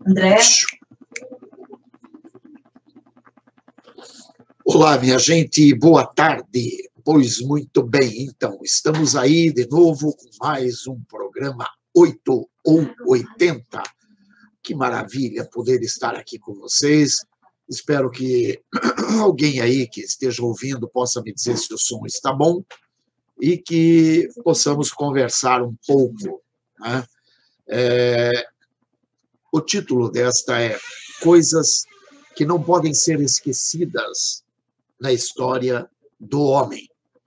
André? Olá, minha gente, boa tarde. Pois muito bem, então, estamos aí de novo com mais um programa 8 ou 80. Que maravilha poder estar aqui com vocês. Espero que alguém aí que esteja ouvindo possa me dizer se o som está bom e que possamos conversar um pouco, né? O título desta é Coisas que não podem ser esquecidas na história do homem.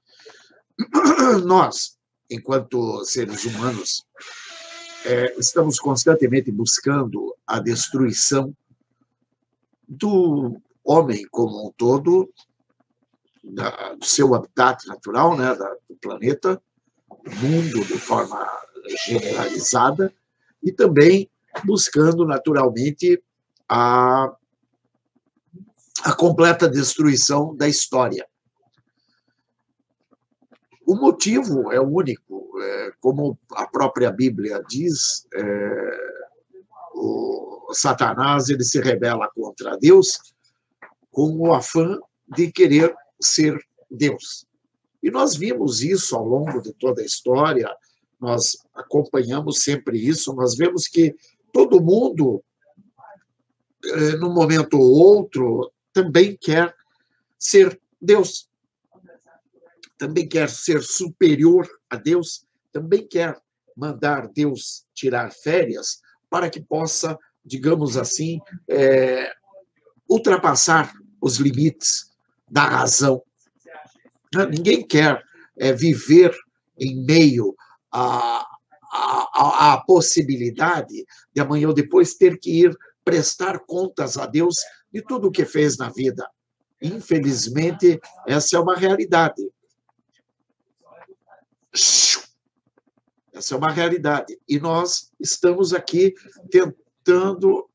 Nós, enquanto seres humanos, estamos constantemente buscando a destruição do homem como um todo, do seu habitat natural, né, do planeta, do mundo de forma generalizada, e também buscando, naturalmente, a completa destruição da história. O motivo é o único, como a própria Bíblia diz, o Satanás ele se rebela contra Deus com o afã de querer ser Deus. E nós vimos isso ao longo de toda a história, nós acompanhamos sempre isso, nós vemos que todo mundo, num momento ou outro, também quer ser Deus. Também quer ser superior a Deus, também quer mandar Deus tirar férias para que possa, digamos assim, ultrapassar os limites da razão. Ninguém quer viver em meio à possibilidade de amanhã ou depois ter que ir prestar contas a Deus de tudo o que fez na vida. Infelizmente, essa é uma realidade. Essa é uma realidade. E nós estamos aqui tentando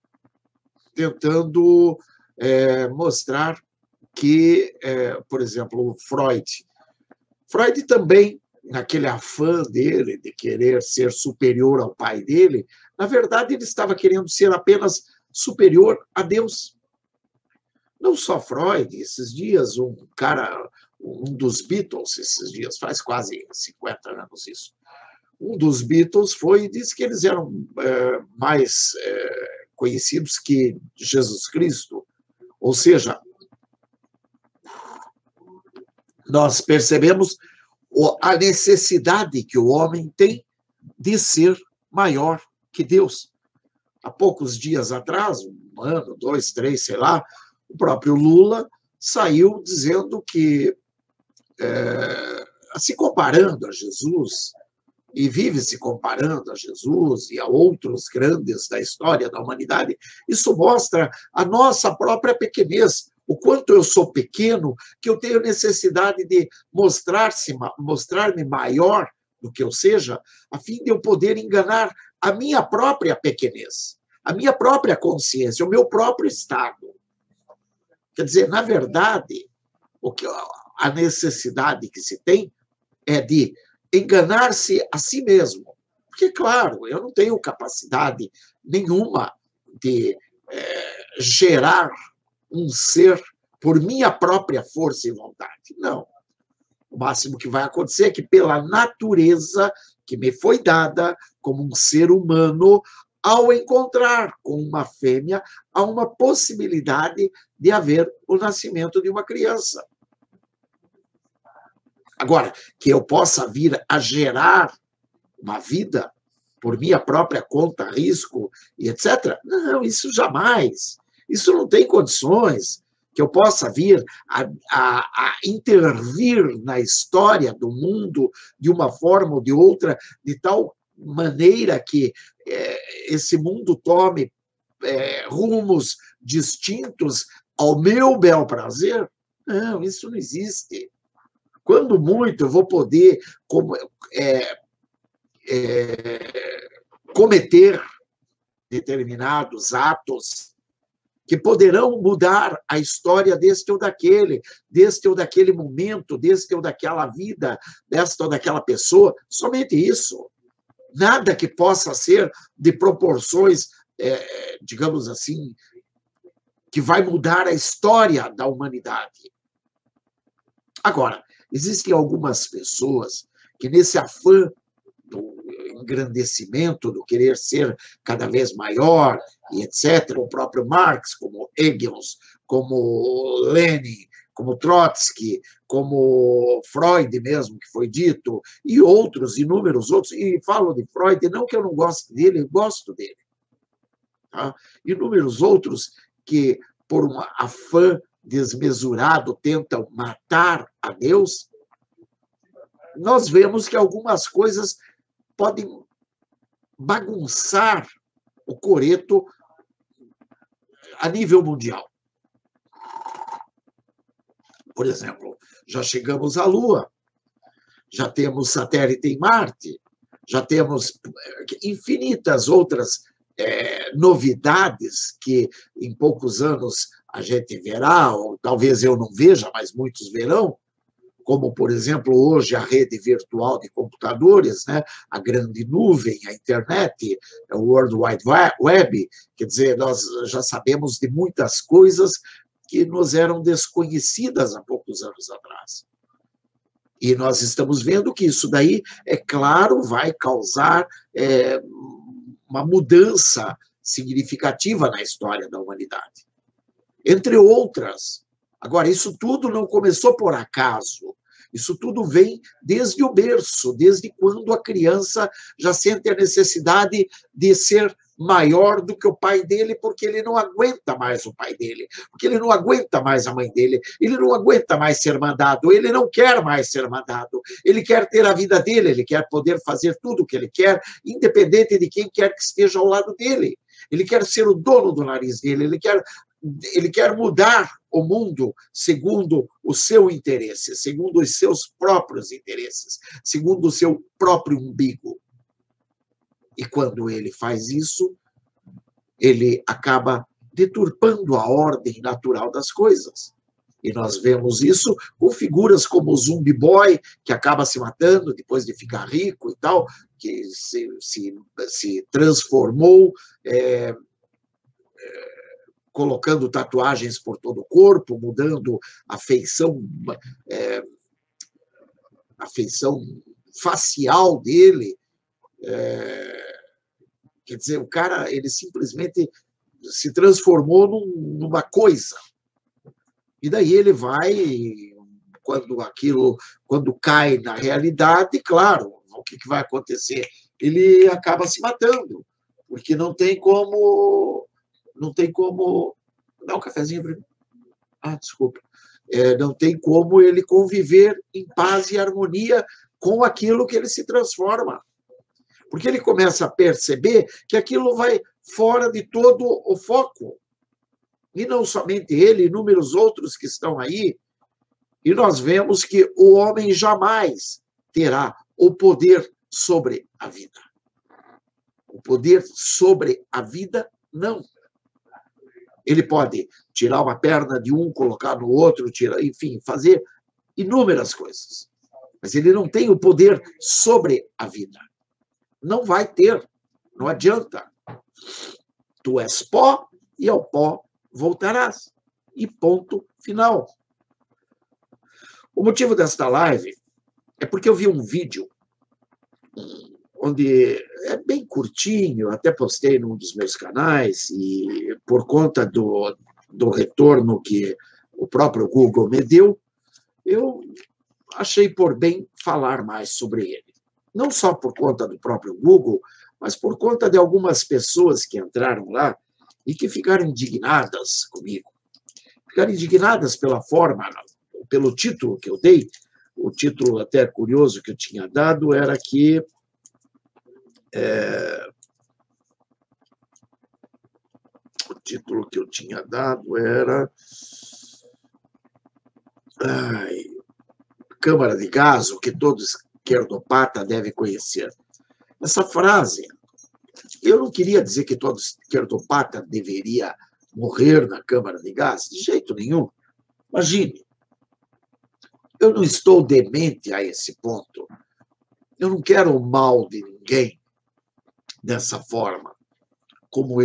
mostrar que, por exemplo, Freud também, naquele afã dele de querer ser superior ao pai dele, na verdade, ele estava querendo ser apenas superior a Deus. Não só Freud, esses dias, um dos Beatles, esses dias, faz quase 50 anos isso, um dos Beatles disse que eles eram mais conhecidos que Jesus Cristo. Ou seja, nós percebemos a necessidade que o homem tem de ser maior que Deus. Há poucos dias atrás, 1 ano, 2, 3, sei lá, o próprio Lula saiu dizendo que, se comparando a Jesus, e vive se comparando a Jesus e a outros grandes da história da humanidade, isso mostra a nossa própria pequenez, o quanto eu sou pequeno, que eu tenho necessidade de mostrar-me maior do que eu seja, a fim de eu poder enganar a minha própria pequenez, a minha própria consciência, o meu próprio estado. Quer dizer, na verdade, a necessidade que se tem é de enganar-se a si mesmo. Porque, claro, eu não tenho capacidade nenhuma de gerar um ser por minha própria força e vontade. Não. O máximo que vai acontecer é que, pela natureza que me foi dada como um ser humano, ao encontrar com uma fêmea, há uma possibilidade de haver o nascimento de uma criança. Agora, que eu possa vir a gerar uma vida por minha própria conta, risco e etc., não, isso jamais. Isso não tem condições. Que eu possa vir a intervir na história do mundo de uma forma ou de outra, de tal maneira que esse mundo tome rumos distintos ao meu bel prazer. Não, isso não existe. Quando muito, eu vou poder cometer determinados atos que poderão mudar a história deste ou daquele momento, deste ou daquela vida, desta ou daquela pessoa. Somente isso. Nada que possa ser de proporções digamos assim, que vai mudar a história da humanidade. Agora, existem algumas pessoas que, nesse afã do engrandecimento, do querer ser cada vez maior, e etc., o próprio Marx, como Engels, como Lenin, como Trotsky, como Freud mesmo, que foi dito, e outros, inúmeros outros, e falo de Freud, não que eu não goste dele, eu gosto dele. Tá? Inúmeros outros que, por um afã desmesurado, tentam matar a Deus, nós vemos que algumas coisas podem bagunçar o coreto a nível mundial. Por exemplo, já chegamos à Lua, já temos satélite em Marte, já temos infinitas outras novidades que em poucos anos a gente verá, ou talvez eu não veja, mas muitos verão, como, por exemplo, hoje a rede virtual de computadores, né? A grande nuvem, a internet, o World Wide Web, quer dizer, nós já sabemos de muitas coisas que nos eram desconhecidas há poucos anos atrás. E nós estamos vendo que isso daí, é claro, vai causar uma mudança significativa na história da humanidade. Entre outras. Agora, isso tudo não começou por acaso. Isso tudo vem desde o berço, desde quando a criança já sente a necessidade de ser maior do que o pai dele, porque ele não aguenta mais o pai dele, porque ele não aguenta mais a mãe dele, ele não aguenta mais ser mandado, ele não quer mais ser mandado, ele quer ter a vida dele, ele quer poder fazer tudo o que ele quer, independente de quem quer que esteja ao lado dele. Ele quer ser o dono do nariz dele, ele quer mudar o mundo segundo o seu interesse, segundo os seus próprios interesses, segundo o seu próprio umbigo. E quando ele faz isso, ele acaba deturpando a ordem natural das coisas. E nós vemos isso com figuras como o Zumbi Boy, que acaba se matando depois de ficar rico e tal, que se transformou, colocando tatuagens por todo o corpo, mudando a feição facial dele. Quer dizer, o cara, ele simplesmente se transformou numa coisa. E daí ele vai, quando cai na realidade, claro, o que vai acontecer? Ele acaba se matando, porque não tem como... Dá um cafezinho para mim. Desculpa. Não tem como ele conviver em paz e harmonia com aquilo que ele se transforma. Porque ele começa a perceber que aquilo vai fora de todo o foco. E não somente ele, inúmeros outros que estão aí. E nós vemos que o homem jamais terá o poder sobre a vida. O poder sobre a vida, não. Ele pode tirar uma perna de um, colocar no outro, enfim, fazer inúmeras coisas. Mas ele não tem o poder sobre a vida. Não vai ter. Não adianta. Tu és pó e ao pó voltarás. E ponto final. O motivo desta live é porque eu vi um vídeo onde é bem curtinho, até postei num dos meus canais, e por conta do retorno que o próprio Google me deu, eu achei por bem falar mais sobre ele. Não só por conta do próprio Google, mas por conta de algumas pessoas que entraram lá e que ficaram indignadas comigo. Ficaram indignadas pela forma, pelo título que eu dei. O título até curioso que eu tinha dado era que o título que eu tinha dado era Câmara de Gás, o que todo esquerdopata deve conhecer. Essa frase, eu não queria dizer que todo esquerdopata deveria morrer na Câmara de Gás, de jeito nenhum. Imagine, eu não estou demente a esse ponto. Eu não quero o mal de ninguém dessa forma. como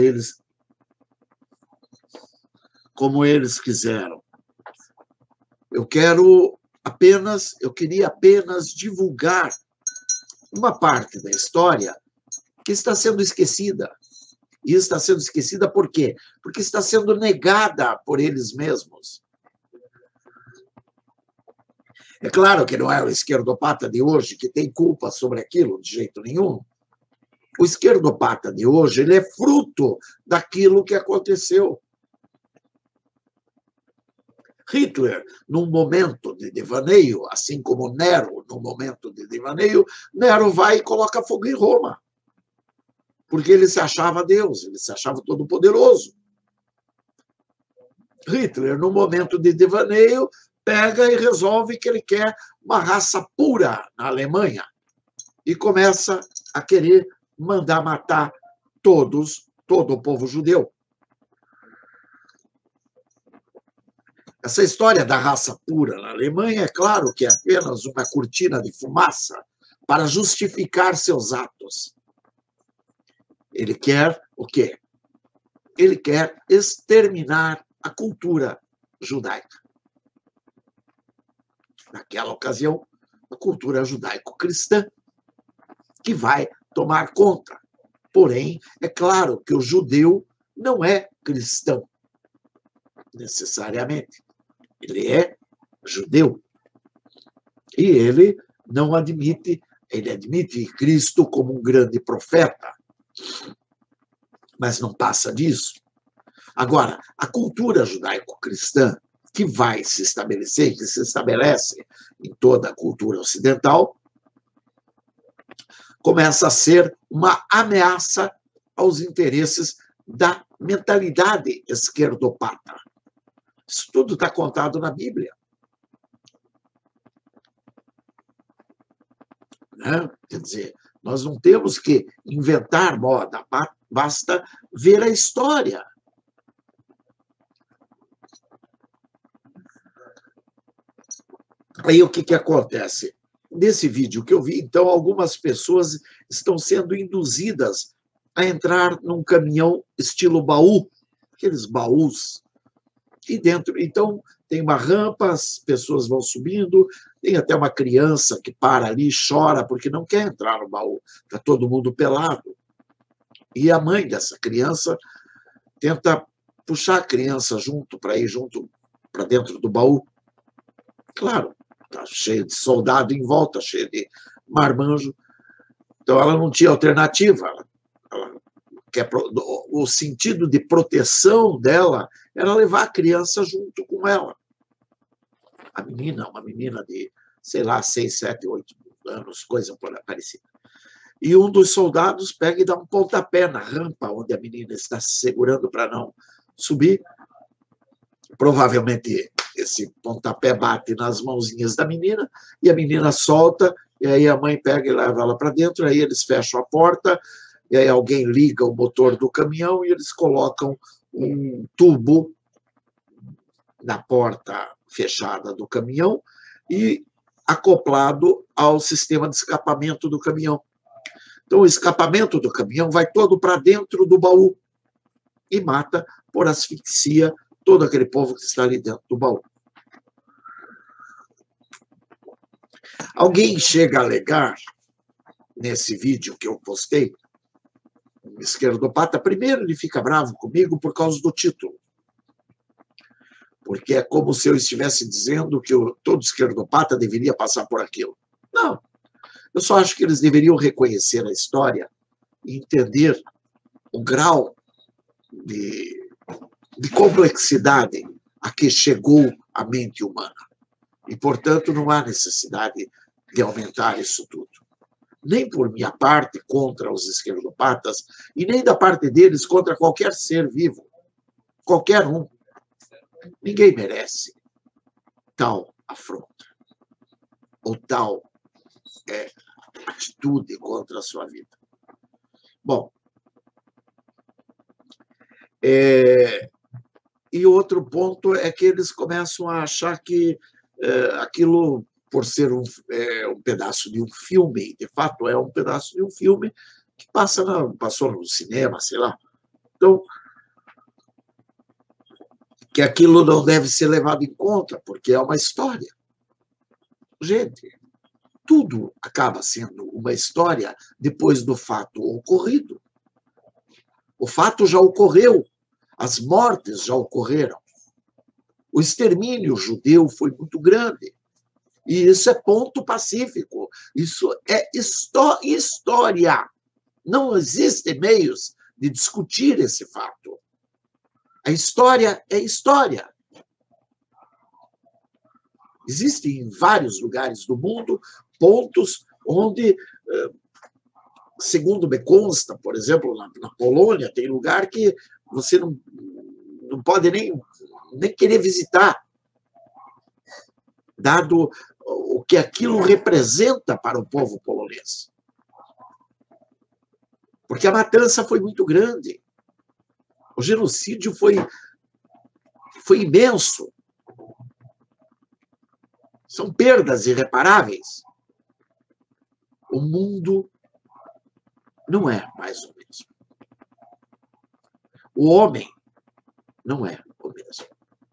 eles quiseram. Eu queria apenas divulgar uma parte da história que está sendo esquecida. E está sendo esquecida por quê? Porque está sendo negada por eles mesmos. É claro que não é o esquerdopata de hoje que tem culpa sobre aquilo, de jeito nenhum. O esquerdopata de hoje, ele é fruto daquilo que aconteceu. Hitler, num momento de devaneio, assim como Nero, num momento de devaneio, Nero vai e coloca fogo em Roma. Porque ele se achava Deus, ele se achava todo-poderoso. Hitler, num momento de devaneio, pega e resolve que ele quer uma raça pura na Alemanha e começa a querer mandar matar todo o povo judeu. Essa história da raça pura na Alemanha, é claro que é apenas uma cortina de fumaça para justificar seus atos. Ele quer o quê? Ele quer exterminar a cultura judaica. Naquela ocasião, a cultura judaico-cristã, que vai tomar conta. Porém, é claro que o judeu não é cristão, necessariamente. Ele é judeu. E ele não admite, ele admite Cristo como um grande profeta, mas não passa disso. Agora, a cultura judaico-cristã, que vai se estabelecer, que se estabelece em toda a cultura ocidental, começa a ser uma ameaça aos interesses da mentalidade esquerdopata. Isso tudo está contado na Bíblia. Né? Quer dizer, nós não temos que inventar moda, basta ver a história. Aí o que acontece? Nesse vídeo que eu vi, então, algumas pessoas estão sendo induzidas a entrar num caminhão estilo baú, aqueles baús. E dentro, então, tem uma rampa, as pessoas vão subindo, tem até uma criança que para ali e chora porque não quer entrar no baú, está todo mundo pelado. E a mãe dessa criança tenta puxar a criança junto, para ir junto para dentro do baú. Claro, está cheio de soldado em volta, cheio de marmanjo. Então, ela não tinha alternativa. O sentido de proteção dela era levar a criança junto com ela. A menina, uma menina de, sei lá, 6, 7, 8 anos, coisa parecida. E um dos soldados pega e dá um pontapé na rampa onde a menina está se segurando para não subir. Provavelmente esse pontapé bate nas mãozinhas da menina e a menina solta, e aí a mãe pega e leva ela para dentro, aí eles fecham a porta, e aí alguém liga o motor do caminhão e eles colocam um tubo na porta fechada do caminhão e acoplado ao sistema de escapamento do caminhão. Então, o escapamento do caminhão vai todo para dentro do baú e mata por asfixia todo aquele povo que está ali dentro do baú. Alguém chega a alegar, nesse vídeo que eu postei, um esquerdopata, primeiro ele fica bravo comigo por causa do título. Porque é como se eu estivesse dizendo que todo esquerdopata deveria passar por aquilo. Não. Eu só acho que eles deveriam reconhecer a história e entender o grau de complexidade a que chegou a mente humana. E, portanto, não há necessidade de aumentar isso tudo. Nem por minha parte contra os esquerdopatas, e nem da parte deles contra qualquer ser vivo. Qualquer um. Ninguém merece tal afronta ou tal atitude contra a sua vida. Bom, e outro ponto é que eles começam a achar que aquilo, por ser um pedaço de um filme, de fato é um pedaço de um filme que passou no cinema, sei lá, acreditam que aquilo não deve ser levado em conta, porque é uma história. Gente, tudo acaba sendo uma história depois do fato ocorrido. O fato já ocorreu, as mortes já ocorreram. O extermínio judeu foi muito grande. E isso é ponto pacífico. Isso é história. Não existem meios de discutir esse fato. A história é história. Existem em vários lugares do mundo pontos onde, segundo me consta, por exemplo, na Polônia, tem lugar que você não pode nem querer visitar, dado o que aquilo representa para o povo polonês. Porque a matança foi muito grande. O genocídio foi imenso. São perdas irreparáveis. O mundo não é mais o mesmo. O homem não é o mesmo.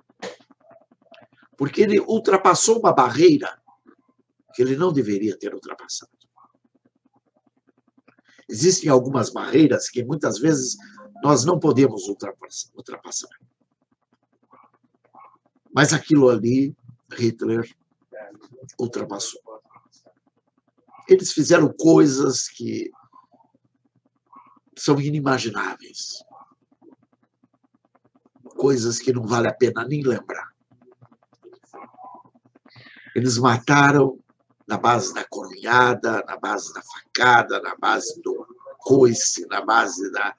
Porque ele ultrapassou uma barreira que ele não deveria ter ultrapassado. Existem algumas barreiras que muitas vezes nós não podemos ultrapassar. Mas aquilo ali, Hitler ultrapassou. Eles fizeram coisas que são inimagináveis. Coisas que não vale a pena nem lembrar. Eles mataram na base da coronhada, na base da facada, na base do coice, na base da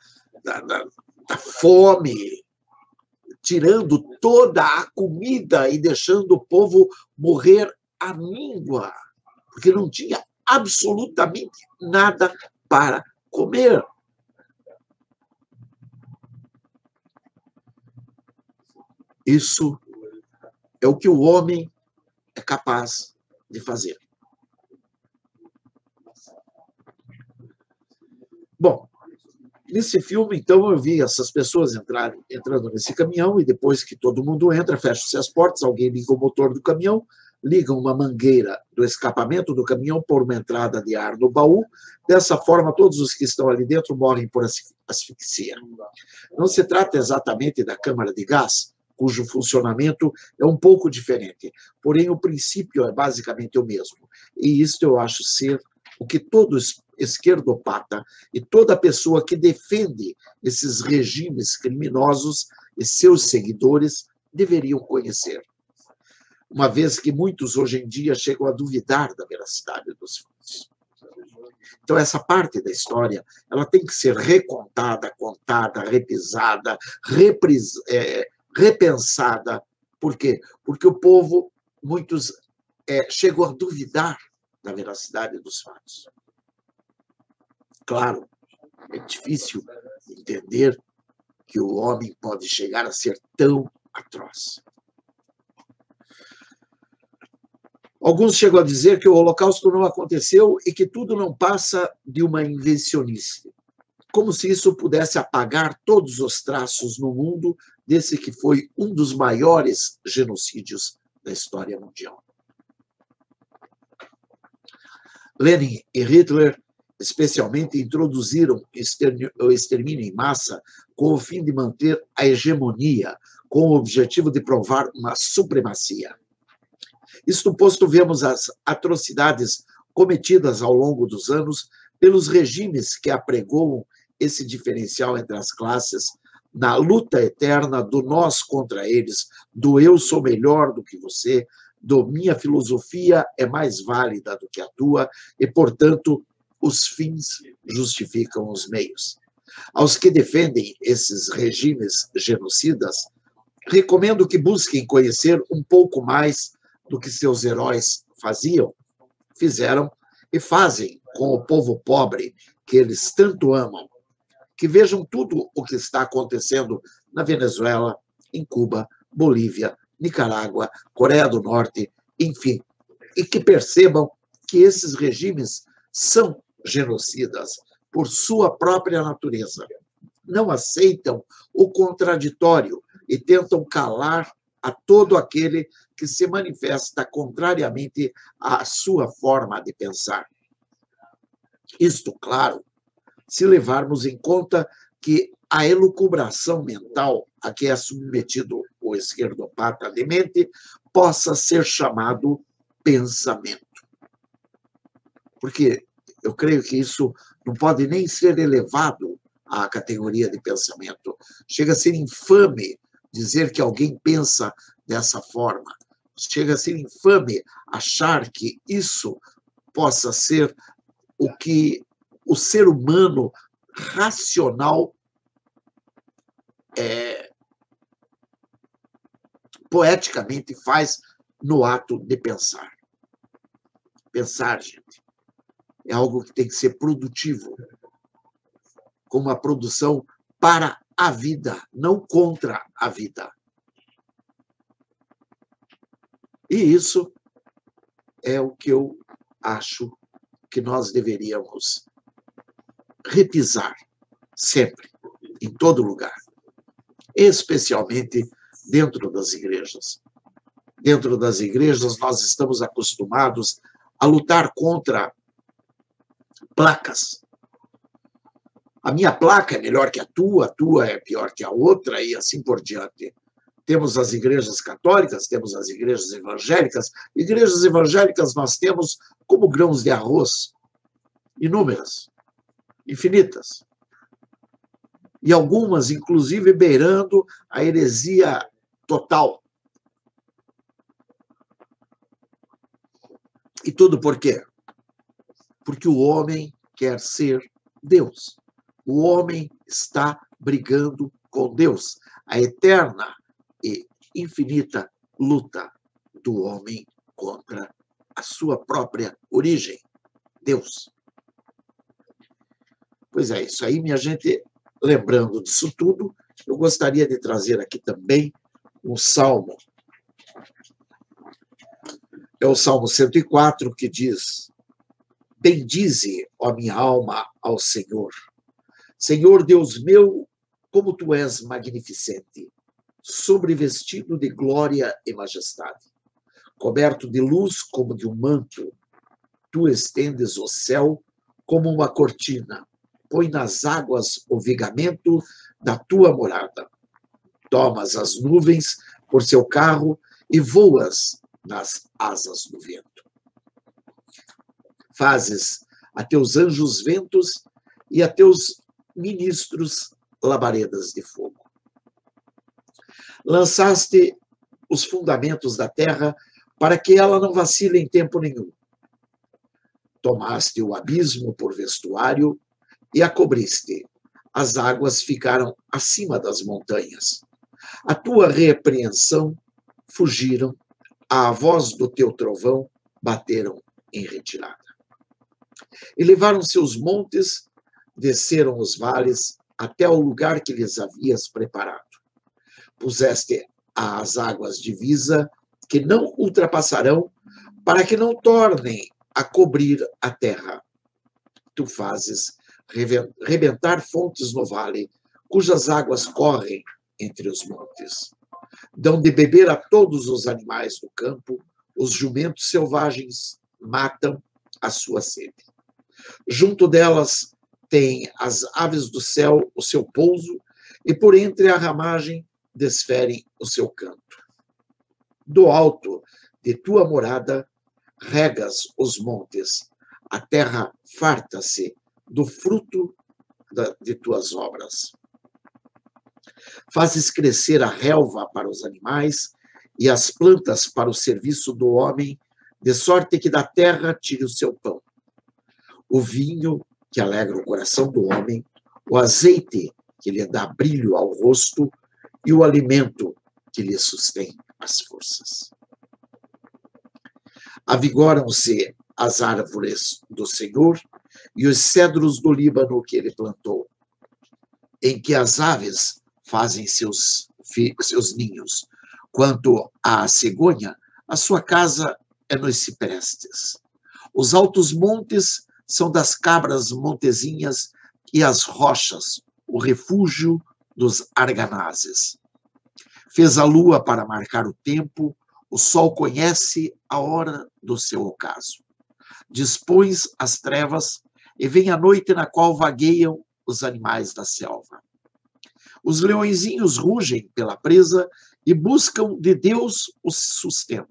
fome, tirando toda a comida e deixando o povo morrer à míngua, porque não tinha absolutamente nada para comer. Isso é o que o homem é capaz de fazer. Bom, nesse filme, então, eu vi essas pessoas entrando nesse caminhão e depois que todo mundo entra, fecham-se as portas, alguém liga o motor do caminhão, liga uma mangueira do escapamento do caminhão por uma entrada de ar no baú. Dessa forma, todos os que estão ali dentro morrem por asfixia. Não se trata exatamente da câmara de gás, cujo funcionamento é um pouco diferente, porém o princípio é basicamente o mesmo. E isto eu acho ser o que todo esquerdopata e toda pessoa que defende esses regimes criminosos e seus seguidores deveriam conhecer. Uma vez que muitos hoje em dia chegam a duvidar da veracidade dos fatos. Então, essa parte da história ela tem que ser recontada, contada, repisada, repensada. Por quê? Porque o povo, muitos chegam a duvidar da veracidade dos fatos. Claro, é difícil entender que o homem pode chegar a ser tão atroz. Alguns chegam a dizer que o Holocausto não aconteceu e que tudo não passa de uma invencionice, como se isso pudesse apagar todos os traços no mundo desse que foi um dos maiores genocídios da história mundial. Lenin e Hitler, especialmente, introduziram o extermínio em massa com o fim de manter a hegemonia, com o objetivo de provar uma supremacia. Isto posto, vemos as atrocidades cometidas ao longo dos anos pelos regimes que apregoam esse diferencial entre as classes, na luta eterna do nós contra eles, do eu sou melhor do que você, do minha filosofia é mais válida do que a tua, e, portanto, os fins justificam os meios. Aos que defendem esses regimes genocidas, recomendo que busquem conhecer um pouco mais do que seus heróis fizeram e fazem com o povo pobre que eles tanto amam. Que vejam tudo o que está acontecendo na Venezuela, em Cuba, Bolívia, Nicarágua, Coreia do Norte, enfim, e que percebam que esses regimes são genocidas por sua própria natureza. não aceitam o contraditório e tentam calar a todo aquele que se manifesta contrariamente à sua forma de pensar. Isto, claro, se levarmos em conta que a elucubração mental a que é submetido o esquerdopata de mente possa ser chamado pensamento. Porque eu creio que isso não pode nem ser elevado à categoria de pensamento. Chega a ser infame dizer que alguém pensa dessa forma. Chega a ser infame achar que isso possa ser o que o ser humano racional poeticamente faz no ato de pensar. Pensar, gente, é algo que tem que ser produtivo, com uma produção para a vida, não contra a vida. E isso é o que eu acho que nós deveríamos repisar sempre, em todo lugar, especialmente dentro das igrejas. Dentro das igrejas, nós estamos acostumados a lutar contra placas. A minha placa é melhor que a tua é pior que a outra, e assim por diante. Temos as igrejas católicas, temos as igrejas evangélicas. Igrejas evangélicas nós temos como grãos de arroz, inúmeras, infinitas. E algumas, inclusive, beirando a heresia total. E tudo por quê? Porque o homem quer ser Deus. O homem está brigando com Deus. A eterna e infinita luta do homem contra a sua própria origem, Deus. Pois é, isso aí, minha gente. Lembrando disso tudo, eu gostaria de trazer aqui também um salmo. É o Salmo 104, que diz: bendize, ó minha alma, ao Senhor. Senhor Deus meu, como tu és magnificente, sobrevestido de glória e majestade. Coberto de luz como de um manto, tu estendes o céu como uma cortina. Põe nas águas o vigamento da tua morada. Tomas as nuvens por seu carro e voas nas asas do vento. Fazes a teus anjos ventos e a teus ministros labaredas de fogo. Lançaste os fundamentos da terra para que ela não vacile em tempo nenhum. Tomaste o abismo por vestuário e a cobriste. As águas ficaram acima das montanhas. A tua repreensão fugiram, à voz do teu trovão bateram em retirada. Elevaram seus montes, desceram os vales até o lugar que lhes havias preparado. Puseste as águas divisa, que não ultrapassarão, para que não tornem a cobrir a terra. Tu fazes rebentar fontes no vale, cujas águas correm entre os montes. Dão de beber a todos os animais do campo, os jumentos selvagens matam a sua sede. Junto delas têm as aves do céu o seu pouso, e por entre a ramagem desferem o seu canto. Do alto de tua morada regas os montes, a terra farta-se do fruto de tuas obras. Fazes crescer a relva para os animais e as plantas para o serviço do homem, de sorte que da terra tire o seu pão. O vinho que alegra o coração do homem, o azeite que lhe dá brilho ao rosto e o alimento que lhe sustém as forças. Avigoram-se as árvores do Senhor e os cedros do Líbano que ele plantou, em que as aves fazem seus ninhos. Quanto à cegonha, a sua casa é nos ciprestes. Os altos montes são das cabras montezinhas e as rochas o refúgio dos arganazes. Fez a lua para marcar o tempo, o sol conhece a hora do seu ocaso. Dispões as trevas e vem a noite na qual vagueiam os animais da selva. Os leõezinhos rugem pela presa e buscam de Deus o sustento.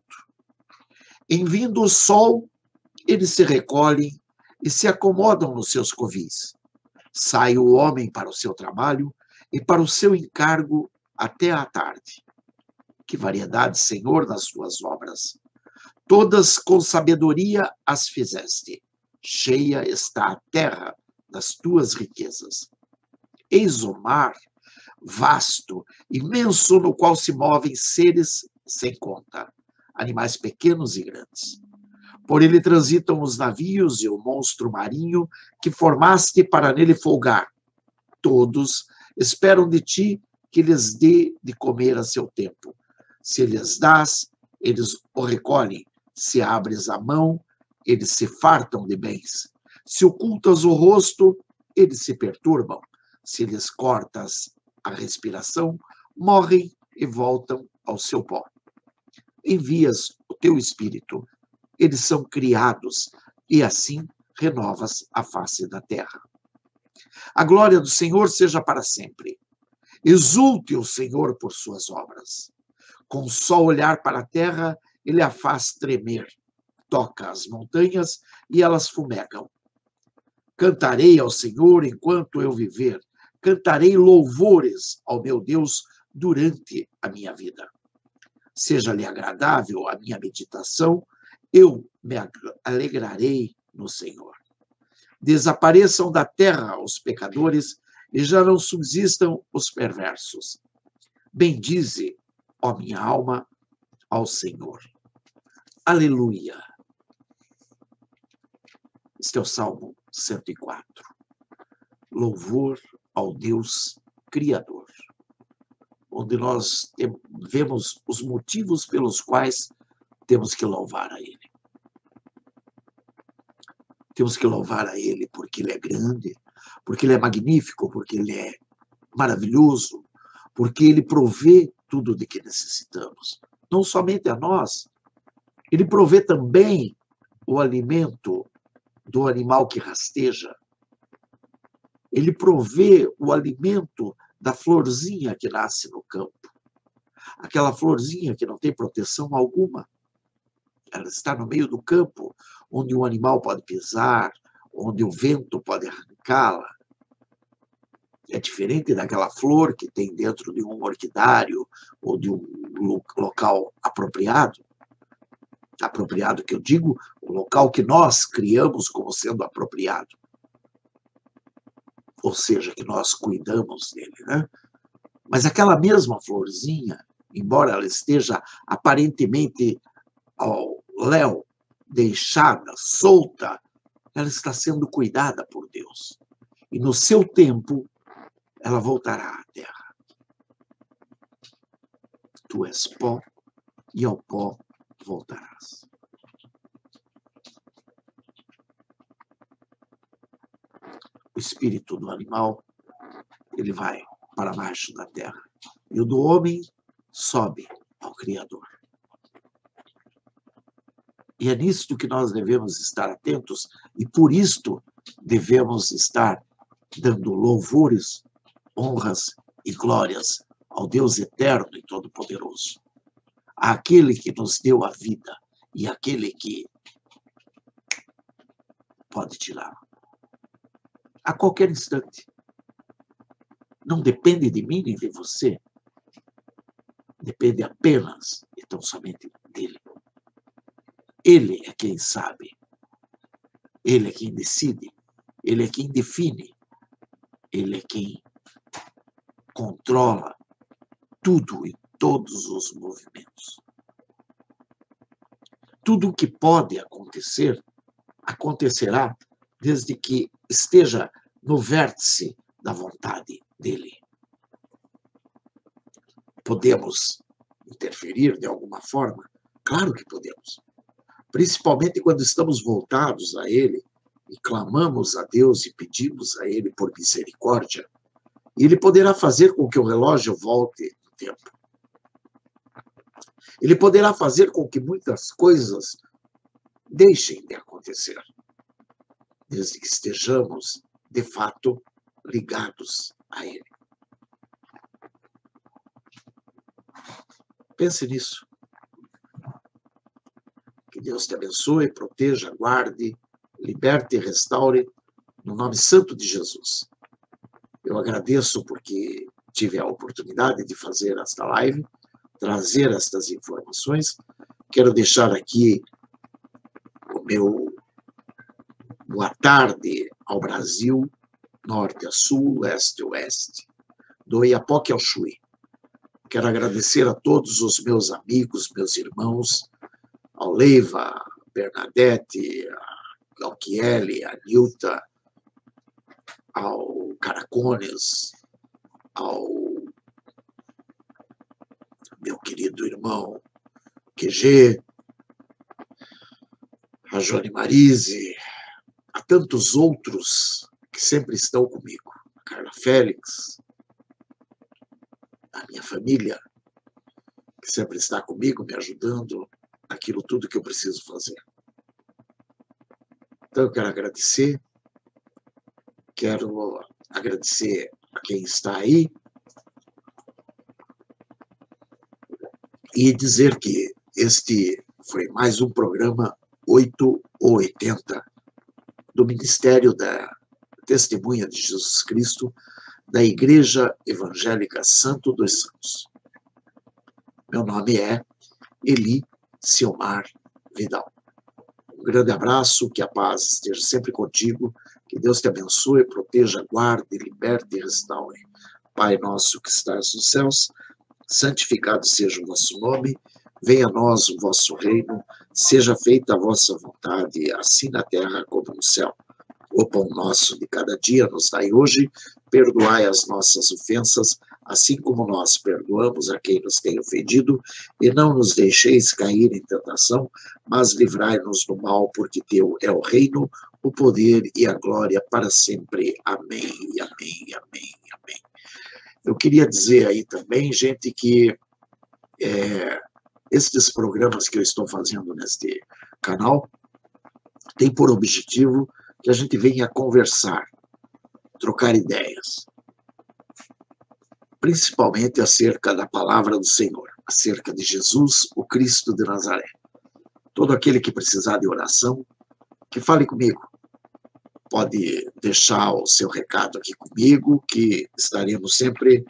Em vindo o sol, eles se recolhem e se acomodam nos seus covis. Sai o homem para o seu trabalho e para o seu encargo até à tarde. Que variedade, Senhor, nas suas obras! Todas com sabedoria as fizeste. Cheia está a terra das tuas riquezas. Eis o mar, vasto, imenso, no qual se movem seres sem conta, animais pequenos e grandes. Por ele transitam os navios e o monstro marinho que formaste para nele folgar. Todos esperam de ti que lhes dê de comer a seu tempo. Se lhes dás, eles o recolhem. Se abres a mão, eles se fartam de bens. Se ocultas o rosto, eles se perturbam. Se lhes cortas a respiração, morrem e voltam ao seu pó. Envias o teu espírito, eles são criados, e assim renovas a face da terra. A glória do Senhor seja para sempre. Exulte o Senhor por suas obras. Com só olhar para a terra, ele a faz tremer. Toca as montanhas e elas fumegam. Cantarei ao Senhor enquanto eu viver. Cantarei louvores ao meu Deus durante a minha vida. Seja-lhe agradável a minha meditação, eu me alegrarei no Senhor. Desapareçam da terra os pecadores e já não subsistam os perversos. Bendize, ó minha alma, ao Senhor. Aleluia. Este é o Salmo 104. Louvor ao Deus Criador, onde nós vemos os motivos pelos quais temos que louvar a Ele. Temos que louvar a Ele porque Ele é grande, porque Ele é magnífico, porque Ele é maravilhoso, porque Ele provê tudo de que necessitamos. Não somente a nós, Ele provê também o alimento do animal que rasteja. Ele provê o alimento da florzinha que nasce no campo. Aquela florzinha que não tem proteção alguma. Ela está no meio do campo, onde um animal pode pisar, onde o vento pode arrancá-la. É diferente daquela flor que tem dentro de um orquidário ou de um local apropriado. Apropriado que eu digo, o local que nós criamos como sendo apropriado. Ou seja, que nós cuidamos dele, né? Mas aquela mesma florzinha, embora ela esteja aparentemente ao léu, deixada, solta, ela está sendo cuidada por Deus. E no seu tempo, ela voltará à terra. Tu és pó, e ao pó voltarás. O espírito do animal, ele vai para baixo da terra. E o do homem sobe ao Criador. E é nisto que nós devemos estar atentos, e por isto devemos estar dando louvores, honras e glórias ao Deus eterno e todo-poderoso. Àquele que nos deu a vida e aquele que pode tirar a qualquer instante. Não depende de mim nem de você. Depende apenas e tão somente dele. Ele é quem sabe. Ele é quem decide. Ele é quem define. Ele é quem controla tudo e todos os movimentos. Tudo o que pode acontecer, acontecerá desde que esteja no vértice da vontade dele. Podemos interferir de alguma forma? Claro que podemos. Principalmente quando estamos voltados a ele e clamamos a Deus e pedimos a ele por misericórdia. E ele poderá fazer com que o relógio volte no tempo. Ele poderá fazer com que muitas coisas deixem de acontecer, desde que estejamos, de fato, ligados a Ele. Pense nisso. Que Deus te abençoe, proteja, guarde, liberte e restaure, no nome santo de Jesus. Eu agradeço porque tive a oportunidade de fazer esta live, trazer estas informações. Quero deixar aqui o meu boa tarde ao Brasil, norte a sul, leste a oeste, do Oiapoque ao Chuí. Quero agradecer a todos os meus amigos, meus irmãos, ao Leiva, a Bernadette, ao Kiele, a Nilta, ao Caracones, ao meu querido irmão QG, a Joane Marise, a tantos outros que sempre estão comigo, a Carla Félix, a minha família, que sempre está comigo, me ajudando naquilo tudo que eu preciso fazer. Então, eu quero agradecer a quem está aí e dizer que este foi mais um programa 8 ou 80 do Ministério da Testemunha de Jesus Cristo da Igreja Evangélica Santo dos Santos. Meu nome é Eli Silmar Vidal. Um grande abraço, que a paz esteja sempre contigo, que Deus te abençoe, proteja, guarde, liberte e restaure. Pai nosso que estás nos céus, santificado seja o vosso nome, venha a nós o vosso reino, seja feita a vossa vontade, assim na terra como no céu. O pão nosso de cada dia nos dai hoje, perdoai as nossas ofensas, assim como nós perdoamos a quem nos tem ofendido, e não nos deixeis cair em tentação, mas livrai-nos do mal, porque teu é o reino, o poder e a glória para sempre. Amém, amém, amém, amém. Eu queria dizer aí também, gente, que estes programas que eu estou fazendo neste canal têm por objetivo que a gente venha conversar, trocar ideias, principalmente acerca da palavra do Senhor, acerca de Jesus, o Cristo de Nazaré. Todo aquele que precisar de oração, que fale comigo. Pode deixar o seu recado aqui comigo, que estaremos sempre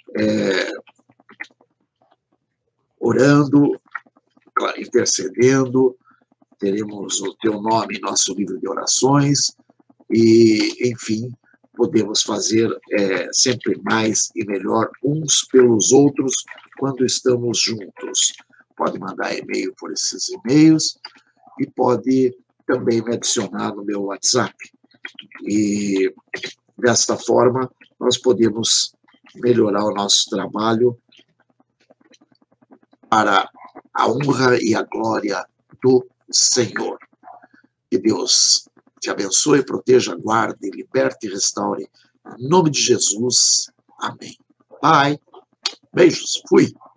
orando, intercedendo, teremos o teu nome em nosso livro de orações e, enfim, podemos fazer sempre mais e melhor uns pelos outros quando estamos juntos. Pode mandar e-mail por esses e-mails e pode também me adicionar no meu WhatsApp. E, desta forma, nós podemos melhorar o nosso trabalho para a honra e a glória do Senhor. Que Deus te abençoe, proteja, guarde, liberte e restaure. Em nome de Jesus. Amém. Bye. Beijos. Fui.